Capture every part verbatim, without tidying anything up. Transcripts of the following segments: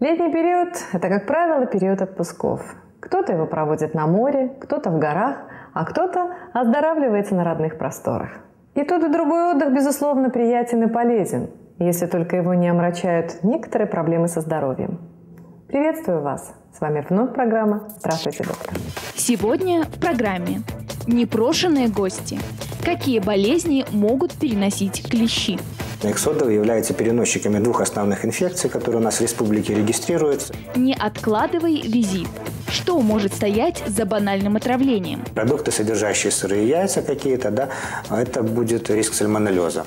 Летний период – это, как правило, период отпусков. Кто-то его проводит на море, кто-то в горах, а кто-то оздоравливается на родных просторах. И тот, и другой отдых, безусловно, приятен и полезен, если только его не омрачают некоторые проблемы со здоровьем. Приветствую вас! С вами вновь программа «Здравствуйте, доктор». Сегодня в программе непрошенные гости. Какие болезни могут переносить клещи? Иксодовые являются переносчиками двух основных инфекций, которые у нас в республике регистрируются. Не откладывай визит. Что может стоять за банальным отравлением? Продукты, содержащие сырые яйца какие-то, да, это будет риск сальмонеллеза.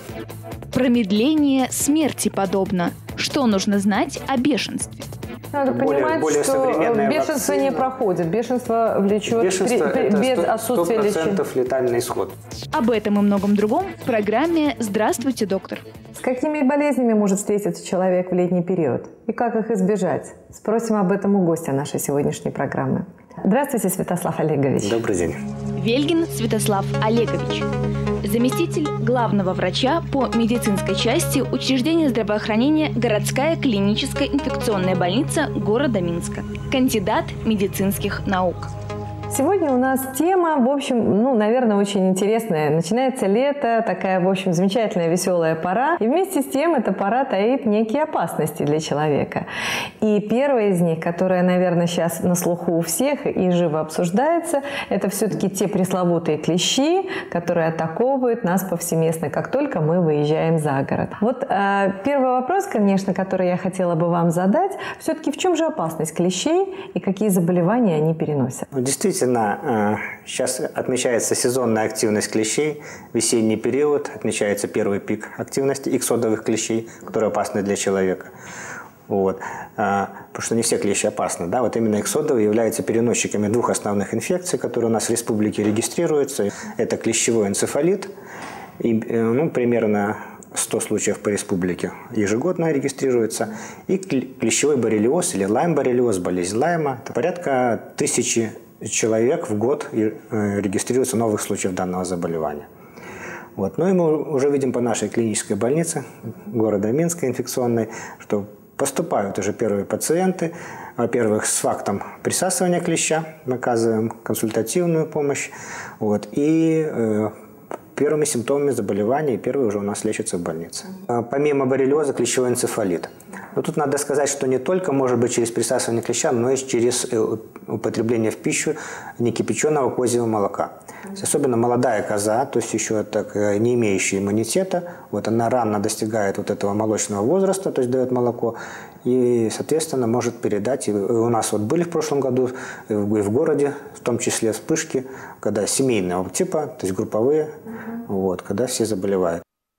Промедление смерти подобно. Что нужно знать о бешенстве? Надо более, понимать, более что бешенство вакцина. не проходит. Бешенство влечет Бешенство при, это без сто, отсутствия лечения. сто процентов летальный исход. Об этом и многом другом в программе «Здравствуйте, доктор». С какими болезнями может встретиться человек в летний период? И как их избежать? Спросим об этом у гостя нашей сегодняшней программы. Здравствуйте, Святослав Олегович. Добрый день. Вельгин Святослав Олегович. Заместитель главного врача по медицинской части учреждения здравоохранения «Городская клиническая инфекционная больница» города Минска. Кандидат медицинских наук. Сегодня у нас тема, в общем, ну, наверное, очень интересная. Начинается лето, такая, в общем, замечательная, веселая пора. И вместе с тем эта пора таит некие опасности для человека. И первая из них, которая, наверное, сейчас на слуху у всех и живо обсуждается, это все-таки те пресловутые клещи, которые атаковывают нас повсеместно, как только мы выезжаем за город. Вот э, первый вопрос, конечно, который я хотела бы вам задать, все-таки в чем же опасность клещей и какие заболевания они переносят? Действительно, сейчас отмечается сезонная активность клещей, весенний период, отмечается первый пик активности иксодовых клещей, которые опасны для человека. Вот. Потому что не все клещи опасны. Да? Вот именно иксодовые являются переносчиками двух основных инфекций, которые у нас в республике регистрируются. Это клещевой энцефалит, и, ну, примерно сто случаев по республике ежегодно регистрируется, и клещевой боррелиоз или лайм-боррелиоз, болезнь Лайма. Это порядка тысячи человек в год регистрируется новых случаев данного заболевания. Вот. Ну и мы уже видим по нашей клинической больнице города Минска инфекционной, что поступают уже первые пациенты, во-первых, с фактом присасывания клеща, мы оказываем консультативную помощь, вот, и э, первыми симптомами заболевания, и первые уже у нас лечатся в больнице. Помимо боррелиоза, клещевой энцефалит. Но тут надо сказать, что не только может быть через присасывание клеща, но и через употребление в пищу некипяченого козьего молока. Особенно молодая коза, то есть еще так, не имеющая иммунитета, вот она рано достигает вот этого молочного возраста, то есть дает молоко, и, соответственно, может передать. И у нас вот были в прошлом году и в городе, в том числе вспышки, когда семейного типа, то есть групповые, угу. вот, когда все заболевают.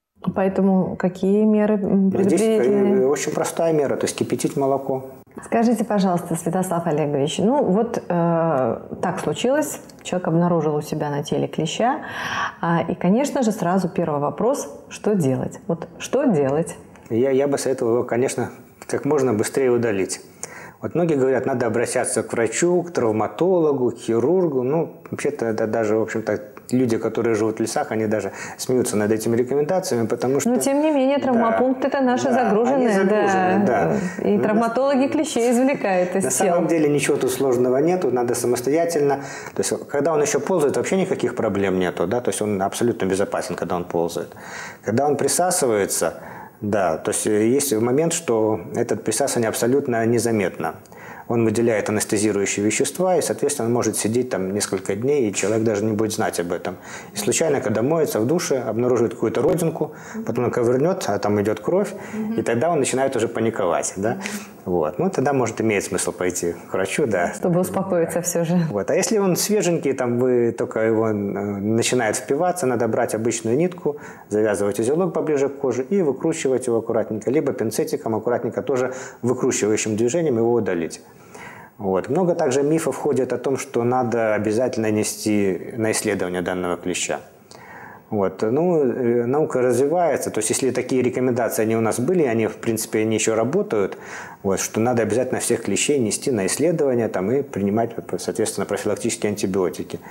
Поэтому какие меры предупредительные? Здесь очень простая мера, то есть кипятить молоко. Скажите, пожалуйста, Святослав Олегович, ну вот э, так случилось, человек обнаружил у себя на теле клеща, э, и, конечно же, сразу первый вопрос, что делать? Вот что делать? Я, я бы советовал его, конечно, как можно быстрее удалить. Вот многие говорят, надо обращаться к врачу, к травматологу, к хирургу. Ну, вообще-то это даже, в общем-то, люди, которые живут в лесах, они даже смеются над этими рекомендациями, потому что... Но, тем не менее, травмопункты да, это наши да, загруженные, загружены, да. да. И травматологи клещей извлекают из На тел. самом деле ничего тут сложного нету, надо самостоятельно. То есть, когда он еще ползает, вообще никаких проблем нету, да, то есть он абсолютно безопасен, когда он ползает. Когда он присасывается, да, то есть есть момент, что это присасывание абсолютно незаметно. Он выделяет анестезирующие вещества, и, соответственно, он может сидеть там несколько дней, и человек даже не будет знать об этом. И случайно, когда моется в душе, обнаруживает какую-то родинку, потом он ковырнет, а там идет кровь, и тогда он начинает уже паниковать. Да? Вот. Ну, тогда, может, имеет смысл пойти к врачу, да. Чтобы успокоиться все же. Вот. А если он свеженький, там вы только его начинает впиваться, надо брать обычную нитку, завязывать узелок поближе к коже и выкручивать его аккуратненько, либо пинцетиком аккуратненько тоже выкручивающим движением его удалить. Вот. Много также мифов ходит о том, что надо обязательно нести на исследование данного клеща. Вот. Ну, наука развивается, то есть если такие рекомендации они у нас были, они в принципе они еще работают, вот, что надо обязательно всех клещей нести на исследование там, и принимать, соответственно, профилактические антибиотики.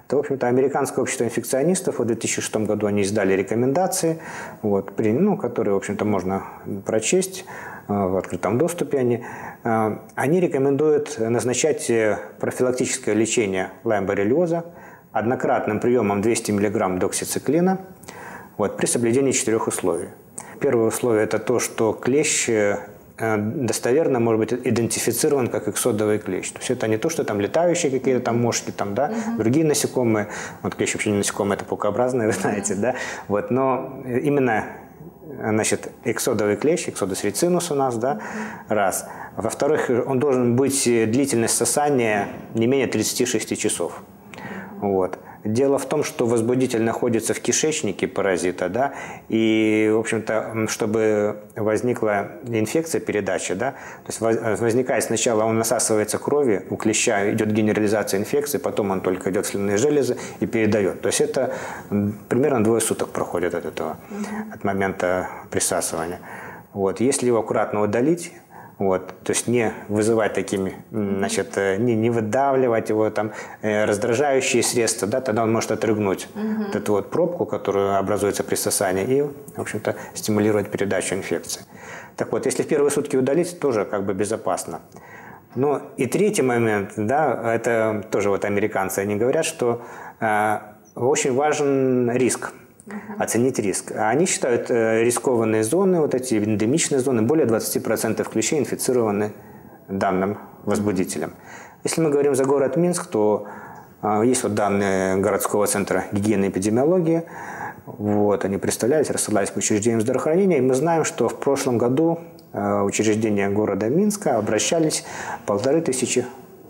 то, в общем-то, Американское общество инфекционистов в две тысячи шестом году они издали рекомендации, вот, при, ну, которые, в общем-то, можно прочесть в открытом доступе. Они, они рекомендуют назначать профилактическое лечение лайм-боррелиоза однократным приемом двести миллиграмм доксициклина, вот, при соблюдении четырех условий. Первое условие – это то, что клещ достоверно может быть идентифицирован как иксодовый клещ. То есть это не то, что там летающие какие-то там мошки, там, да, uh-huh. другие насекомые. Вот клещ вообще не насекомые, это паукообразные, вы знаете, да. Вот, но именно, значит, иксодовый клещ, иксодус рицинус у нас, да, раз. Во-вторых, он должен быть длительность сосания не менее тридцати шести часов. Вот. Дело в том, что возбудитель находится в кишечнике паразита, да, и, в общем-то, чтобы возникла инфекция, передача, да, то есть возникает сначала, он насасывается кровью, у клеща идет генерализация инфекции, потом он только идет в слюнные железы и передает. То есть это примерно двое суток проходит от этого, от момента присасывания. Вот. Если его аккуратно удалить, вот, то есть не вызывать такими, значит, не, не выдавливать его, там, э, раздражающие средства, да, тогда он может отрыгнуть угу. вот эту вот пробку, которая образуется при сосании, и, в общем-то, стимулировать передачу инфекции. Так вот, если в первые сутки удалить, тоже как бы безопасно. Ну и третий момент, да, это тоже вот американцы, они говорят, что э, очень важен риск. Uh-huh. Оценить риск. Они считают э, рискованные зоны, вот эти эндемичные зоны, более двадцати процентов клещей инфицированы данным возбудителем. Если мы говорим за город Минск, то э, есть вот данные городского центра гигиены и эпидемиологии. Вот, они представлялись, рассылались по учреждениям здравоохранения. И мы знаем, что в прошлом году э, учреждения города Минска обращались полторы тысячи,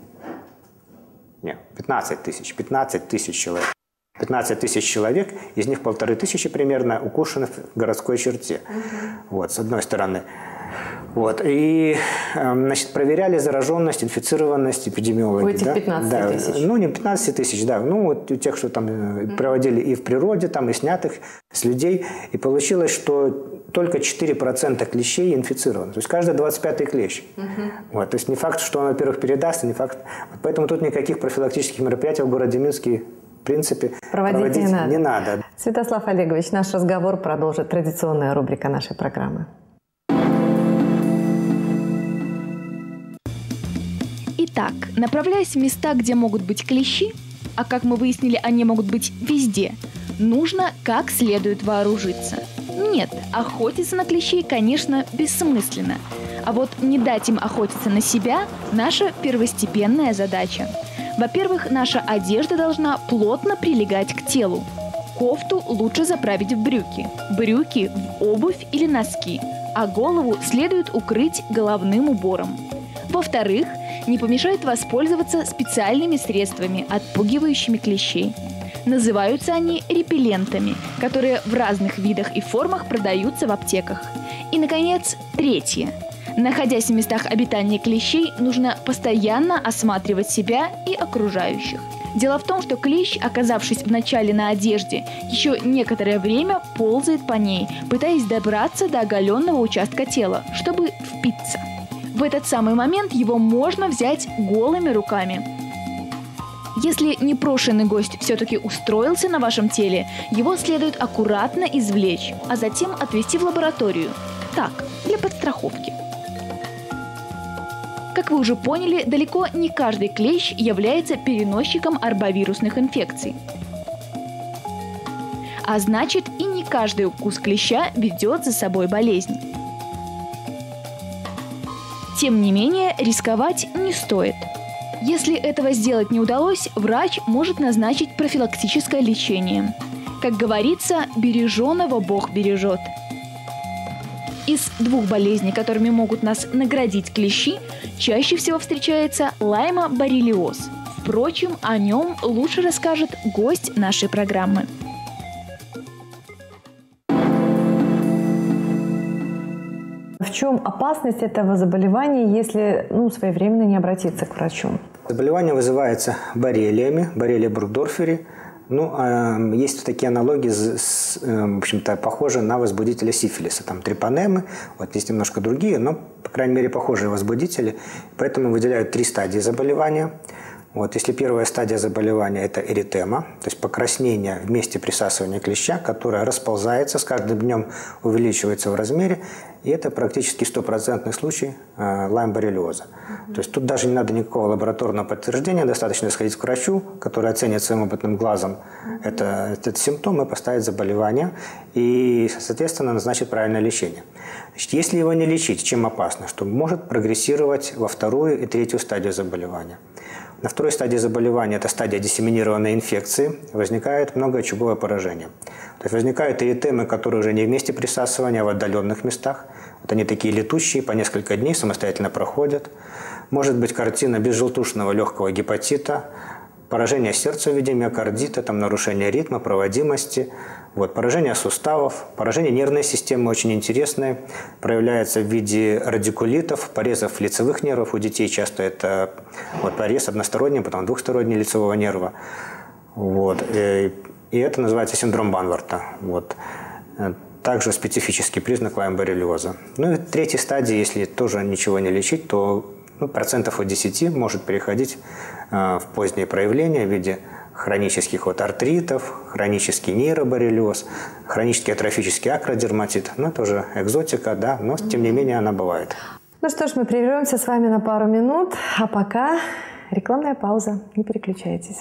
нет, пятнадцать тысяч, пятнадцать тысяч человек. пятнадцать тысяч человек, из них полторы тысячи примерно укушены в городской черте. Uh-huh. Вот, с одной стороны. Вот, и, значит, проверяли зараженность, инфицированность эпидемиологи. У этих да? пятнадцати тысяч? Да, ну, не пятнадцать тысяч, да. Ну, вот у тех, что там uh-huh. проводили и в природе, там, и снятых с людей. И получилось, что только четыре процента клещей инфицированы. То есть каждый двадцать пятый клещ. Uh-huh. Вот, то есть не факт, что он, во-первых, передаст, не факт. Поэтому тут никаких профилактических мероприятий в городе Минске в принципе, проводить, проводить не, надо. не надо. Святослав Олегович, наш разговор продолжит традиционная рубрика нашей программы. Итак, направляясь в места, где могут быть клещи, а как мы выяснили, они могут быть везде, нужно как следует вооружиться. Нет, охотиться на клещей, конечно, бессмысленно. А вот не дать им охотиться на себя – наша первостепенная задача. Во-первых, наша одежда должна плотно прилегать к телу. Кофту лучше заправить в брюки, брюки в обувь или носки, а голову следует укрыть головным убором. Во-вторых, не помешает воспользоваться специальными средствами, отпугивающими клещей. Называются они репеллентами, которые в разных видах и формах продаются в аптеках. И, наконец, третье. Находясь в местах обитания клещей, нужно постоянно осматривать себя и окружающих. Дело в том, что клещ, оказавшись вначале на одежде, еще некоторое время ползает по ней, пытаясь добраться до оголенного участка тела, чтобы впиться. В этот самый момент его можно взять голыми руками. Если непрошенный гость все-таки устроился на вашем теле, его следует аккуратно извлечь, а затем отвезти в лабораторию. Так, для подстраховки. Как вы уже поняли, далеко не каждый клещ является переносчиком арбовирусных инфекций. А значит, и не каждый укус клеща ведет за собой болезнь. Тем не менее, рисковать не стоит. Если этого сделать не удалось, врач может назначить профилактическое лечение. Как говорится, береженого Бог бережет. Из двух болезней, которыми могут нас наградить клещи, чаще всего встречается лаймо-боррелиоз. Впрочем, о нем лучше расскажет гость нашей программы. В чем опасность этого заболевания, если ну, своевременно не обратиться к врачу? Заболевание вызывается боррелиями, боррелия бургдорфери. Ну, э, есть такие аналогии, с, э, в общем-то, похожие на возбудители сифилиса. Там трипанемы, вот есть немножко другие, но, по крайней мере, похожие возбудители. Поэтому выделяют три стадии заболевания. Вот, если первая стадия заболевания – это эритема, то есть покраснение в месте присасывания клеща, которое расползается, с каждым днем увеличивается в размере, и это практически стопроцентный случай э, лайм-боррелиоза. Mm-hmm. То есть тут даже не надо никакого лабораторного подтверждения, достаточно сходить к врачу, который оценит своим опытным глазом mm-hmm. это, этот симптом и поставит заболевание, и, соответственно, назначит правильное лечение. Значит, если его не лечить, чем опасно? Что может прогрессировать во вторую и третью стадию заболевания. На второй стадии заболевания, это стадия диссеминированной инфекции, возникает многоочаговое поражение. То есть возникают эритемы, которые уже не в месте присасывания, а в отдаленных местах. Вот они такие летущие, по несколько дней самостоятельно проходят. Может быть картина безжелтушного легкого гепатита, поражение сердца в виде миокардита, там нарушение ритма, проводимости, вот, поражение суставов, поражение нервной системы очень интересное, проявляется в виде радикулитов, порезов лицевых нервов. У детей часто это вот, порез односторонний, потом двухсторонний лицевого нерва. Вот, и, и это называется синдром Банварта. Вот. Также специфический признак лайм-боррелиоза. Ну и в третьей стадии, если тоже ничего не лечить, то ну, процентов от десяти может переходить э, в поздние проявления в виде хронических вот, артритов, хронический нейроборрелиоз, хронический атрофический акродерматит. Ну, это уже экзотика, да, но тем не менее она бывает. Ну что ж, мы прервемся с вами на пару минут, а пока рекламная пауза. Не переключайтесь.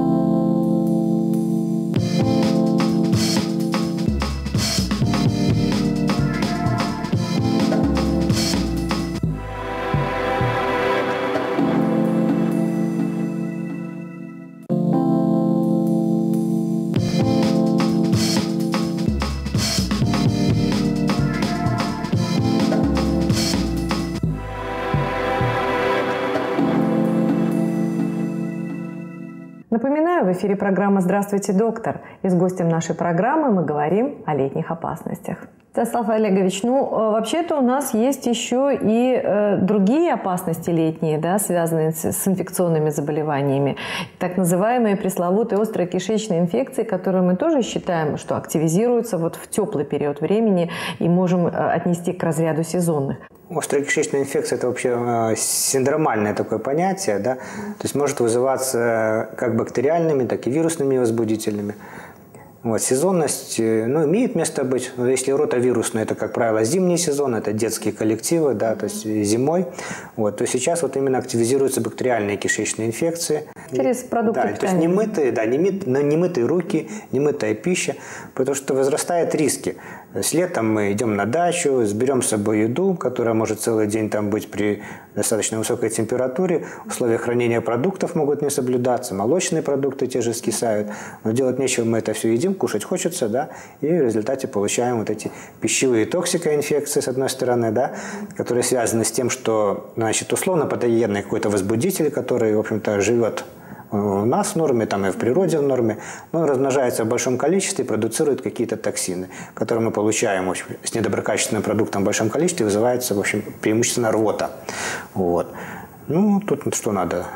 Напоминаю, в эфире программа «Здравствуйте, доктор». И с гостем нашей программы мы говорим о летних опасностях. Святослав Олегович, ну, вообще-то у нас есть еще и э, другие опасности летние, да, связанные с, с инфекционными заболеваниями. Так называемые пресловутые острые кишечные инфекции, которые мы тоже считаем, что активизируются вот в теплый период времени и можем отнести к разряду сезонных. Острая кишечная инфекция – это вообще э, синдромальное такое понятие, да? То есть может вызываться как бактериальными, так и вирусными возбудителями. Вот, сезонность ну, имеет место быть, но если ротавирусный, это, как правило, зимний сезон, это детские коллективы, да, то есть зимой, вот, то сейчас вот именно активизируются бактериальные кишечные инфекции. Через продукты да, питания. то есть немытые, да, немытые руки, немытая пища, потому что возрастают риски. То есть летом мы идем на дачу, сберем с собой еду, которая может целый день там быть при достаточно высокой температуре. Условия хранения продуктов могут не соблюдаться, молочные продукты те же скисают. Но делать нечего, мы это все едим, кушать хочется, да, и в результате получаем вот эти пищевые токсикоинфекции, с одной стороны, да, которые связаны с тем, что, значит, условно патогенный какой-то возбудитель, который, в общем-то, живет у нас в норме, там и в природе в норме, но он размножается в большом количестве и продуцирует какие-то токсины, которые мы получаем в общем, с недоброкачественным продуктом в большом количестве, вызывается, в общем, преимущественно рвота. Вот. Ну, тут что надо?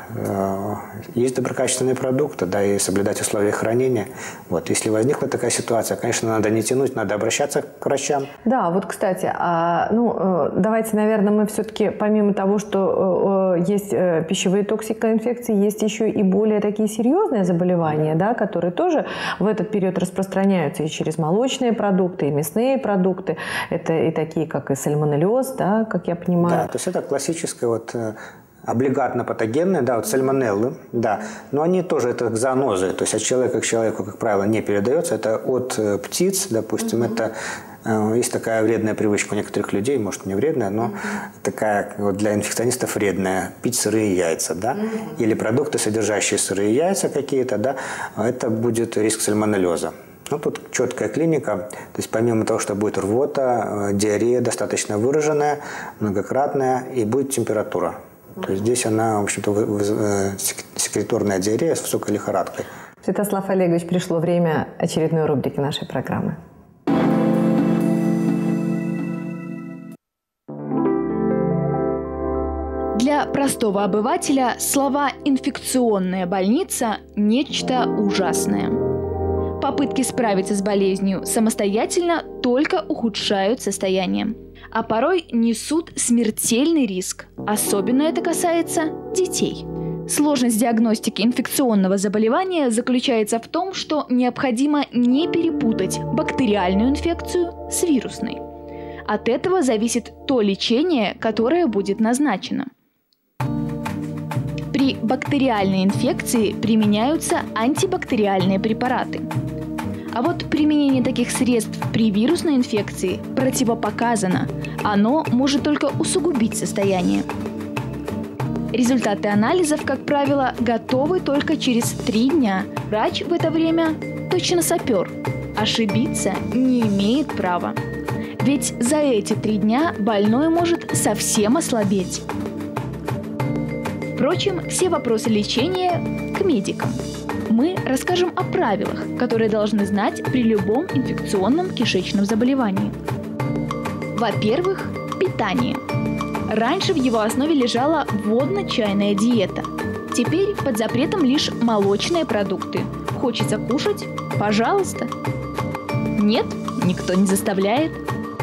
Есть доброкачественные продукты, да, и соблюдать условия хранения. Вот. Если возникла такая ситуация, конечно, надо не тянуть, надо обращаться к врачам. Да, вот, кстати, а, ну, давайте, наверное, мы все-таки, помимо того, что есть пищевые токсикоинфекции, есть еще и более такие серьезные заболевания, да, которые тоже в этот период распространяются и через молочные продукты, и мясные продукты. Это и такие, как и сальмонеллез, да, как я понимаю. Да, то есть это классическая вот облигатно-патогенные, да, вот сальмонеллы, да, но они тоже это зоонозы, то есть от человека к человеку, как правило, не передается, это от птиц, допустим, mm-hmm. это э, есть такая вредная привычка у некоторых людей, может не вредная, но mm-hmm. такая вот для инфекционистов вредная, пить сырые яйца, да, mm-hmm. или продукты, содержащие сырые яйца какие-то, да, это будет риск сальмонеллеза. Ну, тут четкая клиника, то есть помимо того, что будет рвота, диарея достаточно выраженная, многократная, и будет температура. То есть здесь она, в общем-то, секреторная диарея с высокой лихорадкой. Святослав Олегович, пришло время очередной рубрики нашей программы. Для простого обывателя слова «инфекционная больница» – нечто ужасное. Попытки справиться с болезнью самостоятельно только ухудшают состояние, а порой несут смертельный риск. Особенно это касается детей. Сложность диагностики инфекционного заболевания заключается в том, что необходимо не перепутать бактериальную инфекцию с вирусной. От этого зависит то лечение, которое будет назначено. При бактериальной инфекции применяются антибактериальные препараты. А вот применение таких средств при вирусной инфекции противопоказано. Оно может только усугубить состояние. Результаты анализов, как правило, готовы только через три дня. Врач в это время точно сапер. Ошибиться не имеет права. Ведь за эти три дня больной может совсем ослабеть. Впрочем, все вопросы лечения к медикам. Мы расскажем о правилах, которые должны знать при любом инфекционном кишечном заболевании. Во-первых, питание. Раньше в его основе лежала водно-чайная диета. Теперь под запретом лишь молочные продукты. Хочется кушать? Пожалуйста. Нет, никто не заставляет.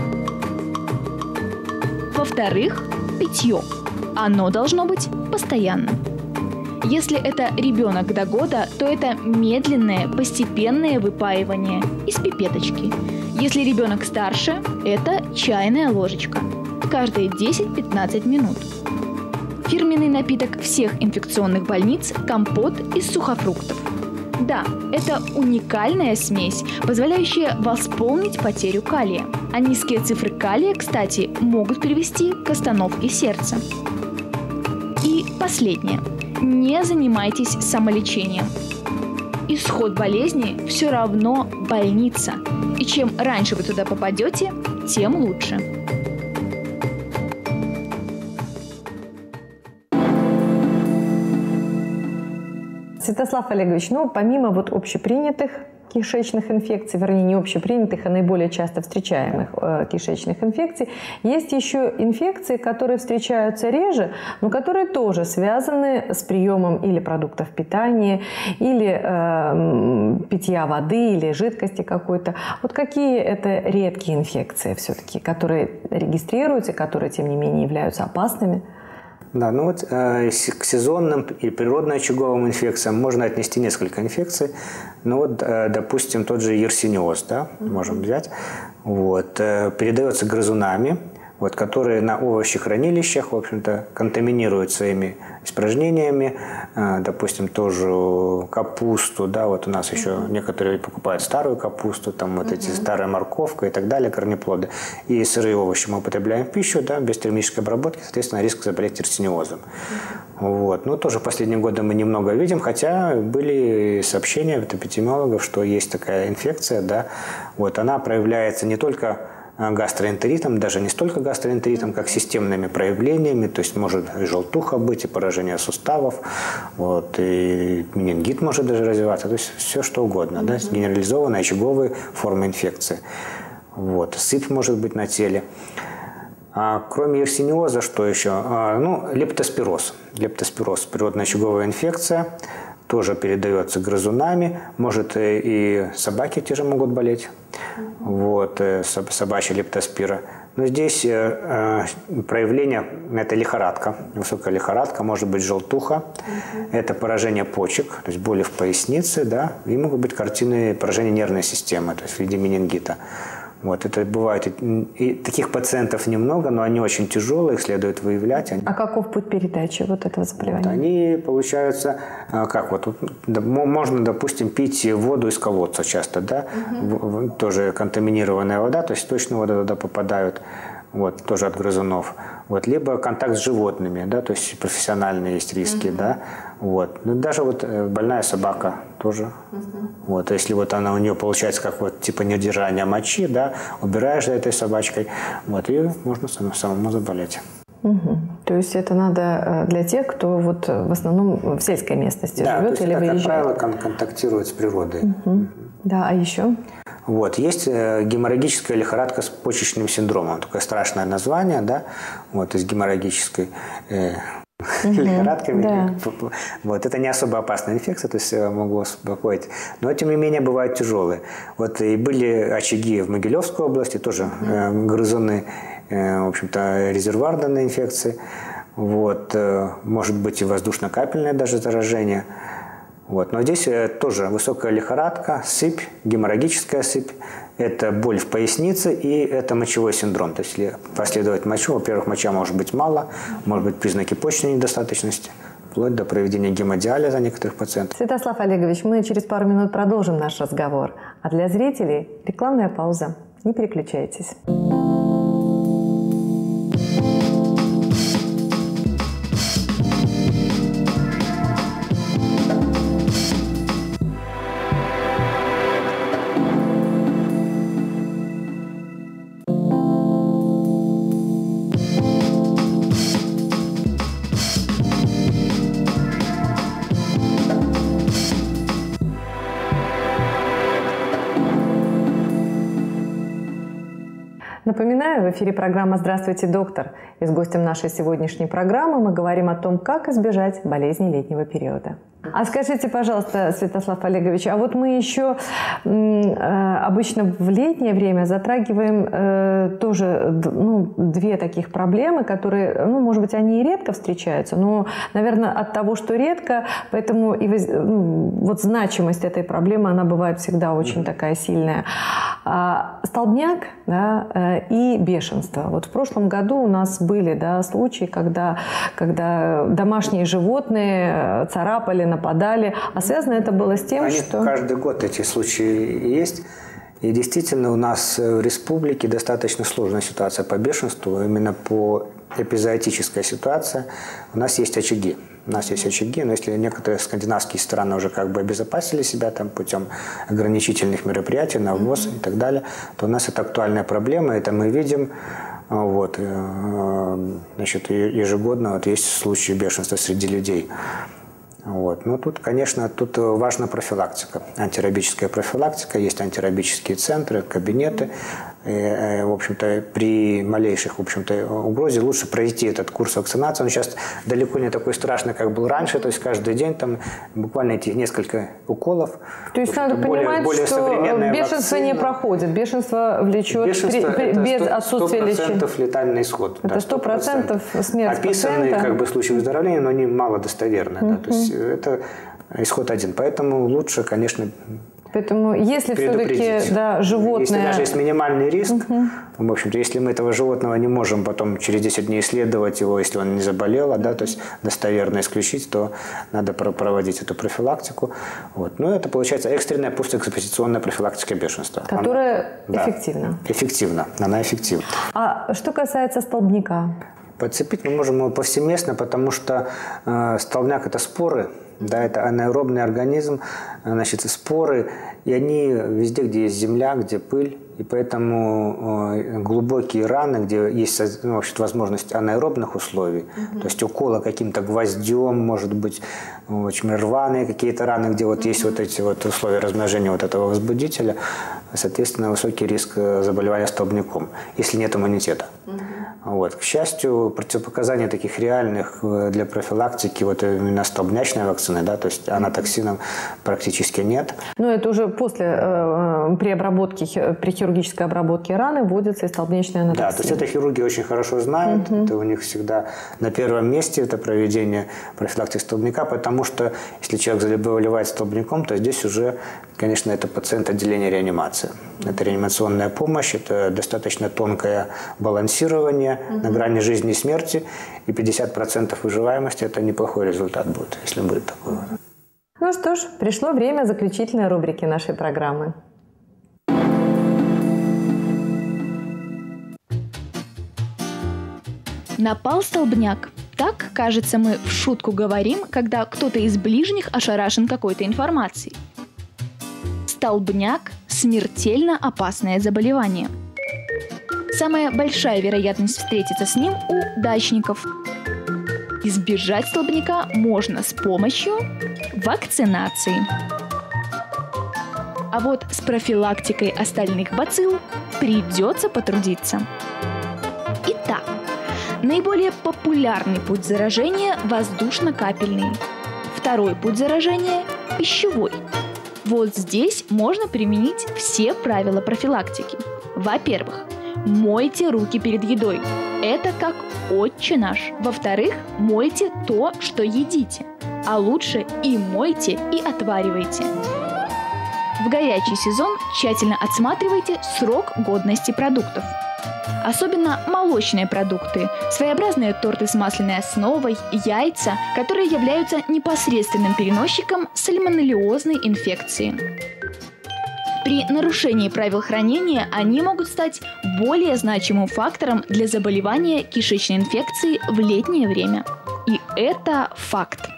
Во-вторых, питье. Оно должно быть постоянным. Если это ребенок до года, то это медленное, постепенное выпаивание из пипеточки. Если ребенок старше, это чайная ложечка. Каждые десять-пятнадцать минут. Фирменный напиток всех инфекционных больниц – компот из сухофруктов. Да, это уникальная смесь, позволяющая восполнить потерю калия. А низкие цифры калия, кстати, могут привести к остановке сердца. И последнее. Не занимайтесь самолечением. Исход болезни все равно больница. И чем раньше вы туда попадете, тем лучше. Святослав Олегович, ну, помимо вот общепринятых кишечных инфекций, вернее, не общепринятых, а наиболее часто встречаемых э, кишечных инфекций, есть еще инфекции, которые встречаются реже, но которые тоже связаны с приемом или продуктов питания, или э, питья воды, или жидкости какой-то. Вот какие это редкие инфекции все-таки, которые регистрируются, которые, тем не менее, являются опасными? Да, ну вот э, к сезонным и природно-очаговым инфекциям можно отнести несколько инфекций. Ну вот, э, допустим, тот же ерсиниоз, да, mm-hmm. можем взять. Вот, э, передается грызунами, вот, которые на овощехранилищах, в общем-то, контаминируют своими испражнениями, э, допустим, тоже капусту, да, вот у нас еще mm-hmm. некоторые покупают старую капусту, там вот mm-hmm. эти старая морковка и так далее, корнеплоды. И сырые овощи мы употребляем в пищу, да, без термической обработки, соответственно, риск заболеть ерсиниозом. Mm-hmm. Вот. Ну, тоже в последние годы мы немного видим, хотя были сообщения от эпидемиологов, что есть такая инфекция, да, вот, она проявляется не только гастроэнтеритом, даже не столько гастроэнтеритом, как системными проявлениями, то есть может и желтуха быть, и поражение суставов, вот, и менингит может даже развиваться, то есть все что угодно, mm-hmm. да, генерализованные очаговые формы инфекции. Вот, сыпь может быть на теле. А кроме ерсиниоза, что еще? А, ну, лептоспироз. Лептоспироз – природно-очаговая инфекция, тоже передается грызунами, может и собаки те же могут болеть, вот, собачья лептоспира. Но здесь э, проявление – это лихорадка, высокая лихорадка, может быть желтуха, uh-huh. это поражение почек, то есть боли в пояснице, да, и могут быть картины поражения нервной системы, то есть в виде менингита. Вот, это бывает, и, и таких пациентов немного, но они очень тяжелые, их следует выявлять. А каков путь передачи вот этого заболевания? Вот, они, получаются, как вот, можно, допустим, пить воду из колодца часто, да, угу. тоже контаминированная вода, то есть точно вода туда попадают, вот, тоже от грызунов. Вот, либо контакт с животными, да, то есть профессиональные есть риски, угу. да, вот. Ну, даже вот больная собака тоже, угу. вот, если вот она у нее получается как вот типа недержание мочи, да, убираешь за этой собачкой, вот, и можно самому, самому заболеть. Угу. То есть это надо для тех, кто вот в основном в сельской местности да, живет то есть или это, выезжает? как правило, кон- контактирует с природой. Угу. Угу. Да, а еще? Вот, есть геморрагическая лихорадка с почечным синдромом. Такое страшное название, да, вот, из геморрагической э, угу, лихорадками. Да. Вот, это не особо опасная инфекция, то есть могу успокоить. Но, тем не менее, бывают тяжелые. Вот, и были очаги в Могилевской области, тоже угу. э, грызуны, э, в общем-то, резервуар данной инфекции. Вот, может быть и воздушно-капельное даже заражение. Вот. Но здесь тоже высокая лихорадка, сыпь, геморрагическая сыпь. Это боль в пояснице и это мочевой синдром. То есть, если проследовать мочу, во-первых, моча может быть мало, может быть признаки почечной недостаточности, вплоть до проведения гемодиализа некоторых пациентов. Святослав Олегович, мы через пару минут продолжим наш разговор. А для зрителей рекламная пауза. Не переключайтесь. Напоминаю, в эфире программа «Здравствуйте, доктор». И с гостем нашей сегодняшней программы мы говорим о том, как избежать болезни летнего периода. А скажите, пожалуйста, Святослав Олегович, а вот мы еще э, обычно в летнее время затрагиваем э, тоже ну, две таких проблемы, которые, ну, может быть, они и редко встречаются, но, наверное, от того, что редко, поэтому и воз, ну, вот значимость этой проблемы, она бывает всегда очень такая сильная. А, столбняк, да, э, и бешенство. Вот в прошлом году у нас были, да, случаи, когда, когда домашние животные царапали, нападали. А связано это было с тем, Они что... Каждый год эти случаи есть. И действительно у нас в республике достаточно сложная ситуация по бешенству. Именно по эпизоотической ситуации у нас есть очаги. У нас есть очаги, но если некоторые скандинавские страны уже как бы обезопасили себя там путем ограничительных мероприятий на ввоз mm-hmm. и так далее, то у нас это актуальная проблема. Это мы видим. Вот, значит, ежегодно вот есть случаи бешенства среди людей. Вот. Но тут, конечно, тут важна профилактика, антирабическая профилактика, есть антирабические центры, кабинеты. И, в общем-то, при малейших, в общем-то, угрозе лучше пройти этот курс вакцинации. Он сейчас далеко не такой страшный, как был раньше, то есть каждый день там буквально эти несколько уколов. То есть надо более, понимать, более что бешенство вакцина. Не проходит, бешенство влечет бешенство при, при, без отсутствия лечения. сто процентов летальный исход. Это сто процентов смерть описанные пациента. Как бы случаи выздоровления, но они мало достоверны. Uh-huh. Да, то есть это исход один. Поэтому лучше, конечно, Поэтому если все-таки да, животное... Если даже есть минимальный риск, угу. в общем-то, если мы этого животного не можем потом через десять дней исследовать его, если он не заболел, да, то есть достоверно исключить, то надо проводить эту профилактику. Вот. Ну, это получается экстренная постэкспозиционная профилактика бешенства. Которая она, эффективна. Да, эффективна. Она эффективна. А что касается столбняка? Подцепить мы можем его повсеместно, потому что э, столбняк – это споры. Да, это анаэробный организм, значит, споры, и они везде, где есть земля, где пыль, и поэтому э, глубокие раны, где есть, ну, вообще, возможность анаэробных условий, mm-hmm. то есть укола каким-то гвоздем, может быть, очень рваные какие-то раны, где вот mm-hmm. есть вот эти вот условия размножения вот этого возбудителя, соответственно, высокий риск заболевания столбняком, если нет иммунитета. Mm-hmm. Вот. К счастью, противопоказаний таких реальных для профилактики вот именно столбнячной вакцины, да, то есть анатоксинов практически нет. Но это уже после, э, при обработке, при хирургической обработке раны вводится и столбнячная анатоксин. Да, то есть это хирурги очень хорошо знают, угу. это у них всегда на первом месте это проведение профилактики столбняка, потому что если человек заболевает столбняком, то здесь уже, конечно, это пациент отделения реанимации. Это реанимационная помощь, это достаточно тонкое балансирование угу. на грани жизни и смерти, и пятьдесят процентов выживаемости – это неплохой результат будет, если будет такой. Ну что ж, пришло время заключительной рубрики нашей программы. Напал столбняк. Так, кажется, мы в шутку говорим, когда кто-то из ближних ошарашен какой-то информацией. Столбняк – смертельно опасное заболевание. Самая большая вероятность встретиться с ним у дачников. Избежать столбняка можно с помощью вакцинации. А вот с профилактикой остальных бацилл придется потрудиться. Итак, наиболее популярный путь заражения – воздушно-капельный. Второй путь заражения – пищевой. Вот здесь можно применить все правила профилактики. Во-первых, мойте руки перед едой. Это как «Отче наш». Во-вторых, мойте то, что едите. А лучше и мойте, и отваривайте. В горячий сезон тщательно отсматривайте срок годности продуктов. Особенно молочные продукты, своеобразные торты с масляной основой, яйца, которые являются непосредственным переносчиком сальмонеллезной инфекции. При нарушении правил хранения они могут стать более значимым фактором для заболевания кишечной инфекцией в летнее время. И это факт.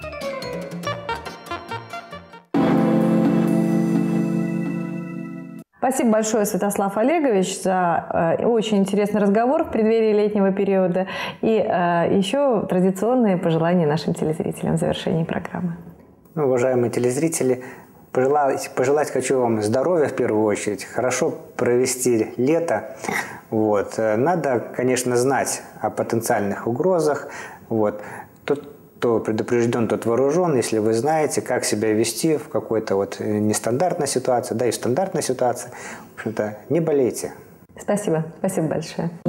Спасибо большое, Святослав Олегович, за э, очень интересный разговор в преддверии летнего периода и э, еще традиционные пожелания нашим телезрителям в завершении программы. Ну, уважаемые телезрители, пожелать, пожелать хочу вам здоровья в первую очередь, хорошо провести лето. Вот. Надо, конечно, знать о потенциальных угрозах. Вот. Тот, кто предупрежден, тот вооружен. Если вы знаете, как себя вести в какой-то вот нестандартной ситуации, да и в стандартной ситуации, в общем-то, не болейте. Спасибо. Спасибо большое.